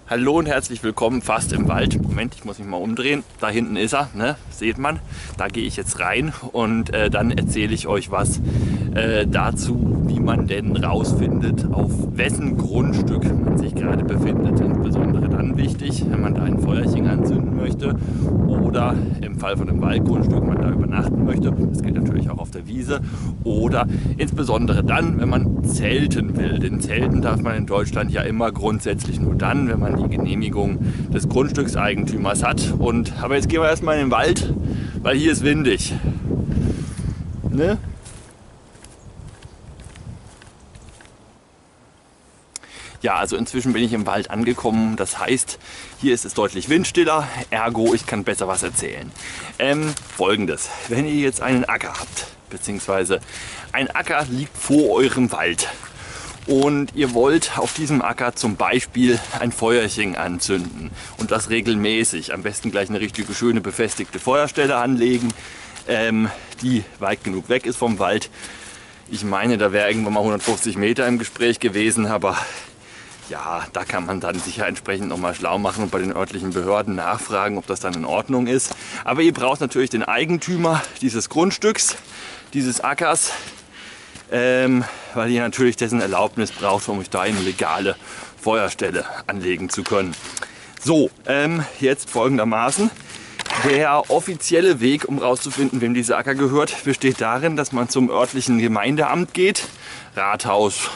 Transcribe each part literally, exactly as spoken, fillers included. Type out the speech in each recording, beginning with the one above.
Hallo und herzlich willkommen fast im Wald. Moment, ich muss mich mal umdrehen. Da hinten ist er, ne? Seht man. Da gehe ich jetzt rein und äh, dann erzähle ich euch was äh, dazu, wie man denn rausfindet, auf wessen Grundstück man sich gerade befindet. Insbesondere dann wichtig, wenn man da ein Feuerchen anzünden möchte oder im Fall von einem Waldgrundstück man da übernachten möchte. Das gilt natürlich auch auf der Wiese. Oder insbesondere dann, wenn man zelten will. Denn zelten darf man in Deutschland ja immer grundsätzlich nur dann, wenn man die Genehmigung des Grundstückseigentümers hat. Und, aber jetzt gehen wir erstmal in den Wald, weil hier ist windig. Ne? Ja, also inzwischen bin ich im Wald angekommen. Das heißt, hier ist es deutlich windstiller, ergo ich kann besser was erzählen. Ähm, Folgendes, wenn ihr jetzt einen Acker habt, beziehungsweise ein Acker liegt vor eurem Wald und ihr wollt auf diesem Acker zum Beispiel ein Feuerchen anzünden und das regelmäßig, am besten gleich eine richtige schöne befestigte Feuerstelle anlegen, ähm, die weit genug weg ist vom Wald. Ich meine, da wäre irgendwann mal hundertfünfzig Meter im Gespräch gewesen, aber ja, da kann man dann sicher entsprechend nochmal schlau machen und bei den örtlichen Behörden nachfragen, ob das dann in Ordnung ist. Aber ihr braucht natürlich den Eigentümer dieses Grundstücks, dieses Ackers, ähm, weil ihr natürlich dessen Erlaubnis braucht, um euch da eine legale Feuerstelle anlegen zu können. So, ähm, jetzt folgendermaßen. Der offizielle Weg, um rauszufinden, wem dieser Acker gehört, besteht darin, dass man zum örtlichen Gemeindeamt geht, Rathaus,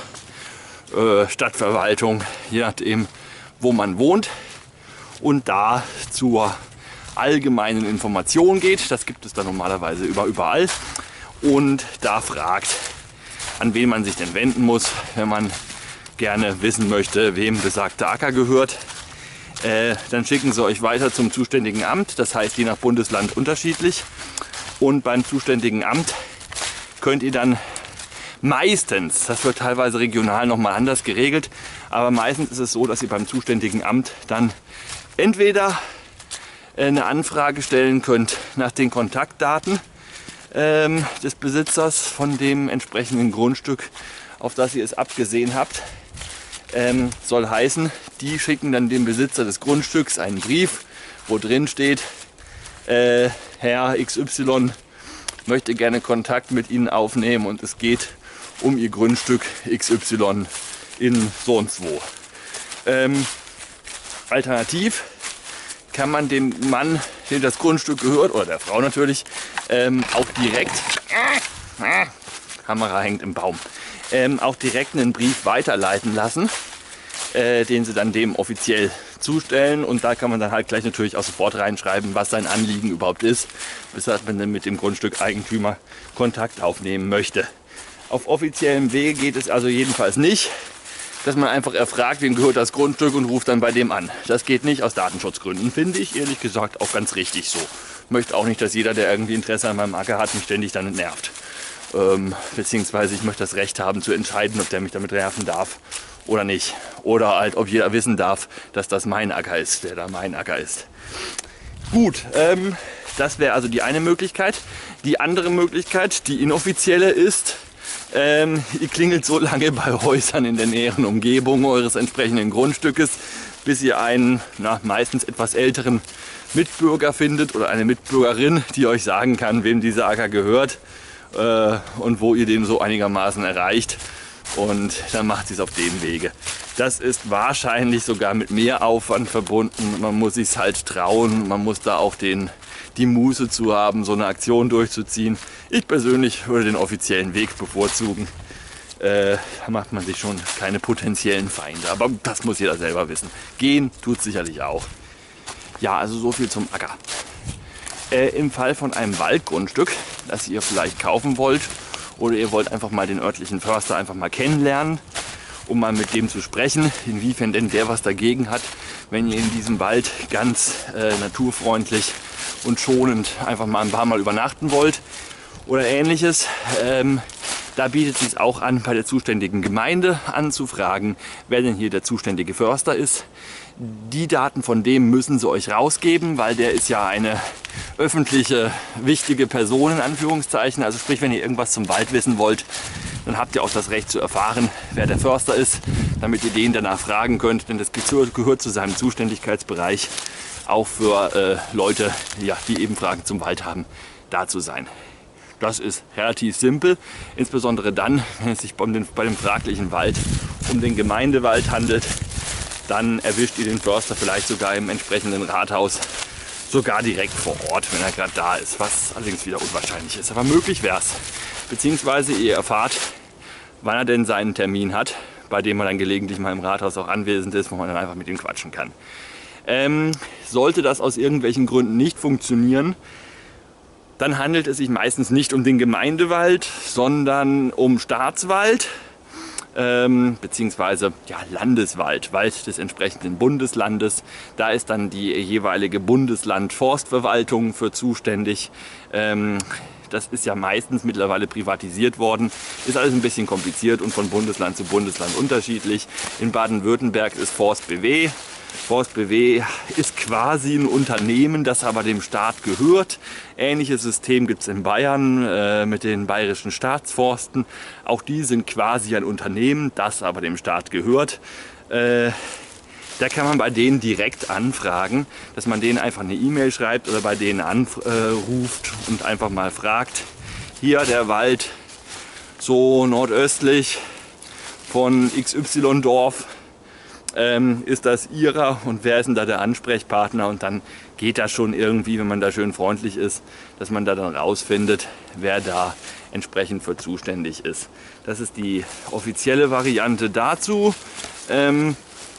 äh, Stadtverwaltung, je nachdem, wo man wohnt, und da zur allgemeinen Information geht. Das gibt es dann normalerweise über, überall. Und da fragt, an wen man sich denn wenden muss, wenn man gerne wissen möchte, wem besagter Acker gehört. Äh, dann schicken sie euch weiter zum zuständigen Amt, das heißt je nach Bundesland unterschiedlich. Und beim zuständigen Amt könnt ihr dann meistens, das wird teilweise regional nochmal anders geregelt, aber meistens ist es so, dass ihr beim zuständigen Amt dann entweder eine Anfrage stellen könnt nach den Kontaktdaten ähm, des Besitzers von dem entsprechenden Grundstück, auf das ihr es abgesehen habt. Ähm, soll heißen, die schicken dann dem Besitzer des Grundstücks einen Brief, wo drin steht, äh, Herr X Y möchte gerne Kontakt mit Ihnen aufnehmen und es geht um Ihr Grundstück X Y in so und so. Ähm, alternativ kann man dem Mann, dem das Grundstück gehört, oder der Frau natürlich, ähm, auch direkt, äh, Kamera hängt im Baum, ähm, auch direkt einen Brief weiterleiten lassen, äh, den sie dann dem offiziell zustellen, und da kann man dann halt gleich natürlich auch sofort reinschreiben, was sein Anliegen überhaupt ist, weshalb man dann mit dem Grundstückeigentümer Kontakt aufnehmen möchte. Auf offiziellem Wege geht es also jedenfalls nicht, dass man einfach erfragt, wem gehört das Grundstück, und ruft dann bei dem an. Das geht nicht, aus Datenschutzgründen, finde ich ehrlich gesagt auch ganz richtig so. Ich möchte auch nicht, dass jeder, der irgendwie Interesse an meinem Acker hat, mich ständig dann nervt. Ähm, beziehungsweise ich möchte das Recht haben zu entscheiden, ob der mich damit nerven darf oder nicht. Oder halt, ob jeder wissen darf, dass das mein Acker ist, der da mein Acker ist. Gut, ähm, das wäre also die eine Möglichkeit. Die andere Möglichkeit, die inoffizielle, ist, Ähm, ihr klingelt so lange bei Häusern in der näheren Umgebung eures entsprechenden Grundstückes, bis ihr einen na, meistens etwas älteren Mitbürger findet oder eine Mitbürgerin, die euch sagen kann, wem dieser Acker gehört äh, und wo ihr den so einigermaßen erreicht. Und dann macht sie es auf dem Wege. Das ist wahrscheinlich sogar mit mehr Aufwand verbunden. Man muss sich halt trauen, man muss da auch den, die Muße zu haben, so eine Aktion durchzuziehen. Ich persönlich würde den offiziellen Weg bevorzugen. Äh, da macht man sich schon keine potenziellen Feinde, aber das muss jeder selber wissen. Gehen tut sicherlich auch. Ja, also so viel zum Acker. Äh, im Fall von einem Waldgrundstück, das ihr vielleicht kaufen wollt, oder ihr wollt einfach mal den örtlichen Förster einfach mal kennenlernen, um mal mit dem zu sprechen, inwiefern denn der was dagegen hat, wenn ihr in diesem Wald ganz äh, naturfreundlich und schonend einfach mal ein paar Mal übernachten wollt oder ähnliches. Ähm, da bietet es sich auch an, bei der zuständigen Gemeinde anzufragen, wer denn hier der zuständige Förster ist. Die Daten von dem müssen sie euch rausgeben, weil der ist ja eine öffentliche, wichtige Person in Anführungszeichen. Also sprich, wenn ihr irgendwas zum Wald wissen wollt, dann habt ihr auch das Recht zu erfahren, wer der Förster ist, damit ihr den danach fragen könnt, denn das gehört zu seinem Zuständigkeitsbereich, auch für äh, Leute, ja, die eben Fragen zum Wald haben, da zu sein. Das ist relativ simpel, insbesondere dann, wenn es sich bei dem, bei dem fraglichen Wald um den Gemeindewald handelt. Dann erwischt ihr den Förster vielleicht sogar im entsprechenden Rathaus, sogar direkt vor Ort, wenn er gerade da ist, was allerdings wieder unwahrscheinlich ist. Aber möglich wäre es. Beziehungsweise ihr erfahrt, wann er denn seinen Termin hat, bei dem er dann gelegentlich mal im Rathaus auch anwesend ist, wo man dann einfach mit ihm quatschen kann. Ähm, sollte das aus irgendwelchen Gründen nicht funktionieren, dann handelt es sich meistens nicht um den Gemeindewald, sondern um Staatswald, ähm, beziehungsweise ja, Landeswald, Wald des entsprechenden Bundeslandes. Da ist dann die jeweilige Bundesland-Forstverwaltung für zuständig. Ähm, das ist ja meistens mittlerweile privatisiert worden. Ist alles ein bisschen kompliziert und von Bundesland zu Bundesland unterschiedlich. In Baden-Württemberg ist Forst B W. Forst B W ist quasi ein Unternehmen, das aber dem Staat gehört. Ähnliches System gibt es in Bayern äh, mit den bayerischen Staatsforsten. Auch die sind quasi ein Unternehmen, das aber dem Staat gehört. Äh, da kann man bei denen direkt anfragen, dass man denen einfach eine E-Mail schreibt oder bei denen anruft und einfach mal fragt, hier der Wald so nordöstlich von X Y-Dorf. Ähm, ist das Ihrer und wer ist denn da der Ansprechpartner? Und dann geht das schon irgendwie, wenn man da schön freundlich ist, dass man da dann rausfindet, wer da entsprechend für zuständig ist. Das ist die offizielle Variante dazu. Ähm,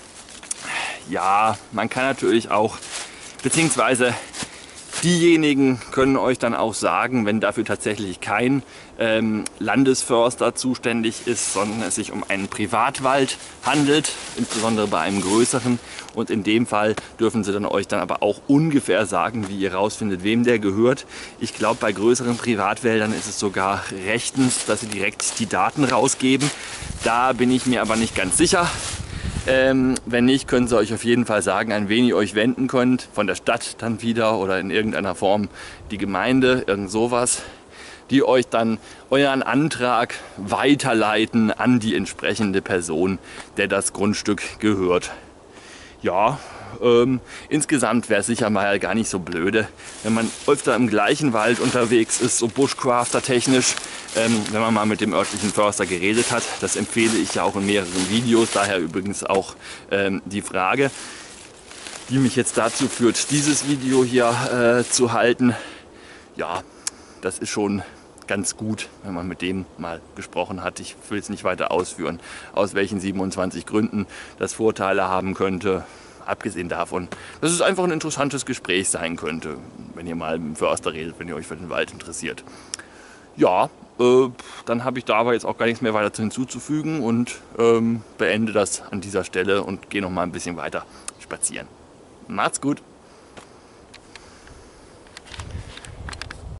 ja, man kann natürlich auch, beziehungsweise diejenigen können euch dann auch sagen, wenn dafür tatsächlich kein ähm, Landesförster zuständig ist, sondern es sich um einen Privatwald handelt, insbesondere bei einem größeren. Und in dem Fall dürfen sie dann euch dann aber auch ungefähr sagen, wie ihr rausfindet, wem der gehört. Ich glaube, bei größeren Privatwäldern ist es sogar rechtens, dass sie direkt die Daten rausgeben. Da bin ich mir aber nicht ganz sicher. Ähm, wenn nicht, können sie euch auf jeden Fall sagen, an wen ihr euch wenden könnt. Von der Stadt dann wieder oder in irgendeiner Form die Gemeinde, irgend sowas. Die euch dann euren Antrag weiterleiten an die entsprechende Person, der das Grundstück gehört. Ja, ähm, insgesamt wäre es sicher mal gar nicht so blöde, wenn man öfter im gleichen Wald unterwegs ist, so Bushcrafter-technisch, ähm, wenn man mal mit dem örtlichen Förster geredet hat. Das empfehle ich ja auch in mehreren Videos, daher übrigens auch ähm, die Frage, die mich jetzt dazu führt, dieses Video hier äh, zu halten. Ja, das ist schon ganz gut, wenn man mit dem mal gesprochen hat. Ich will es nicht weiter ausführen, aus welchen siebenundzwanzig Gründen das Vorteile haben könnte. Abgesehen davon, dass es einfach ein interessantes Gespräch sein könnte, wenn ihr mal mit dem Förster redet, wenn ihr euch für den Wald interessiert. Ja, äh, dann habe ich da aber jetzt auch gar nichts mehr weiter hinzuzufügen und ähm, beende das an dieser Stelle und gehe noch mal ein bisschen weiter spazieren. Macht's gut!